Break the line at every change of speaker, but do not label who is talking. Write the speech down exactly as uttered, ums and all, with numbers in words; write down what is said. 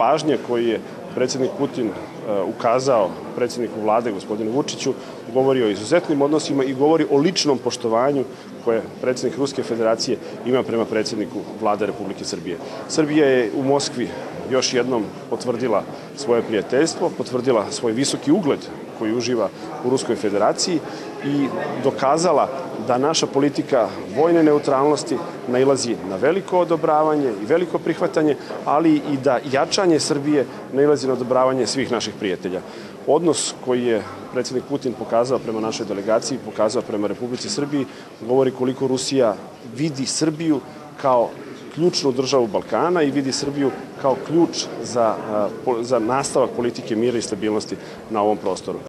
pažnje koju je predsjednik Putin ukazao predsjedniku vlade, gospodinu Vučiću, govori o izuzetnim odnosima i govori o ličnom poštovanju koje predsjednik Ruske federacije ima prema predsjedniku vlade Republike Srbije. Srbija je u Moskvi još jednom potvrdila svoje prijateljstvo, potvrdila svoj visoki ugled koji uživa u Ruskoj federaciji i dokazala da naša politika vojne neutralnosti nailazi na veliko odobravanje i veliko prihvatanje, ali i da jačanje Srbije nailazi na odobravanje svih naših prijatelja. Odnos koji je predsjednik Putin pokazao prema našoj delegaciji, pokazao prema Republici Srbiji, govori koliko Rusija vidi Srbiju kao ključnu državu Balkana i vidi Srbiju kao ključ za, za nastavak politike mira i stabilnosti na ovom prostoru.